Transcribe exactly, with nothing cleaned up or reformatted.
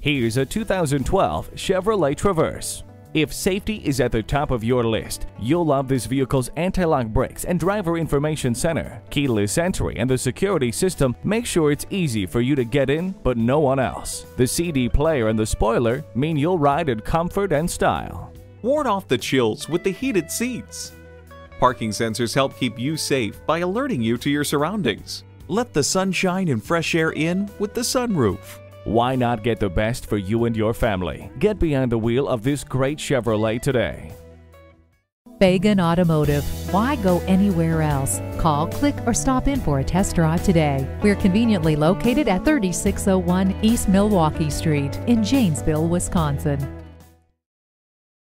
Here's a two thousand twelve Chevrolet Traverse. If safety is at the top of your list, you'll love this vehicle's anti-lock brakes and driver information center, keyless entry, and the security system make sure it's easy for you to get in, but no one else. The C D player and the spoiler mean you'll ride in comfort and style. Ward off the chills with the heated seats. Parking sensors help keep you safe by alerting you to your surroundings. Let the sunshine and fresh air in with the sunroof. Why not get the best for you and your family? Get behind the wheel of this great Chevrolet today. Fagan Automotive. Why go anywhere else? Call, click, or stop in for a test drive today. We're conveniently located at thirty-six oh one East Milwaukee Street in Janesville, Wisconsin.